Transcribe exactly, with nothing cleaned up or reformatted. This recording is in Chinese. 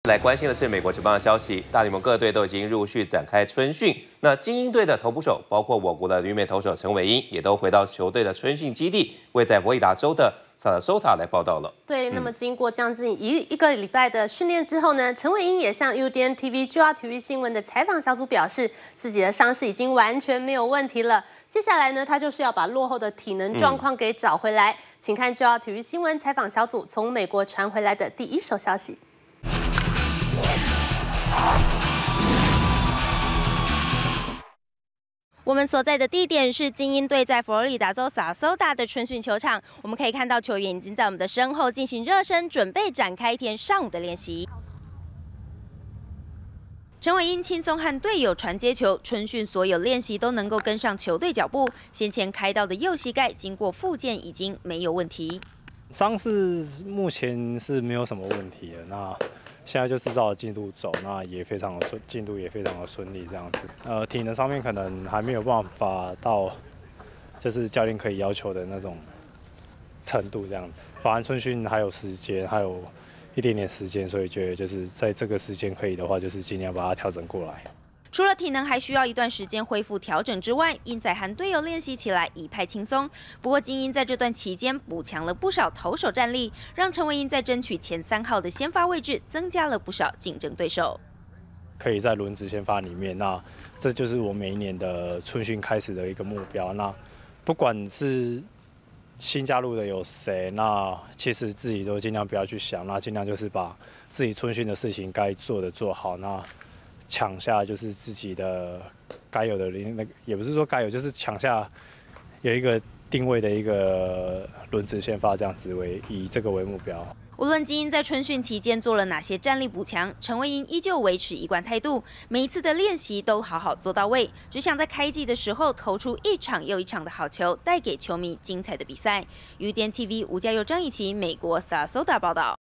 来关心的是美国职棒的消息，大联盟各队都已经陆续展开春训。那精英队的投捕手，包括我国的旅美投手陈伟英，也都回到球队的春训基地，为在佛罗里达州的萨拉索塔来报道了。 对，那么经过将近一一个礼拜的训练之后呢，陈伟英也向 U D N T V 九 R 体育新闻的采访小组表示，自己的伤势已经完全没有问题了。接下来呢，他就是要把落后的体能状况给找回来。嗯、请看九 R 体育新闻采访小组从美国传回来的第一手消息。 我们所在的地点是精英队在佛罗里达州萨索达的春训球场。我们可以看到球员已经在我们的身后进行热身，准备展开一天上午的练习。陈伟英轻松和队友传接球，春训所有练习都能够跟上球队脚步。先前开刀的右膝盖经过复健已经没有问题， 伤势目前是没有什么问题的。那现在就是照着进度走，那也非常的顺，进度也非常的顺利，这样子。呃，体能上面可能还没有办法到，就是教练可以要求的那种程度，这样子。法案春训还有时间，还有一点点时间，所以觉得就是在这个时间可以的话，就是尽量把它调整过来。 除了体能还需要一段时间恢复调整之外，英仔和队友练习起来一派轻松。不过精英在这段期间补强了不少投手战力，让陈伟英在争取前三号的先发位置增加了不少竞争对手。 可以在轮值先发里面，那这就是我每一年的春训开始的一个目标。那不管是新加入的有谁，那其实自己都尽量不要去想，那尽量就是把自己春训的事情该做的做好。那抢下就是自己的该有的那个，也不是说该有，就是抢下有一个定位的一个轮值先发，这样子为以这个为目标。 无论精英在春训期间做了哪些战力补强，陈伟英依旧维持一贯态度，每一次的练习都好好做到位，只想在开季的时候投出一场又一场的好球，带给球迷精彩的比赛。U D N T V 吴家佑、张以琪，美国萨索达报道。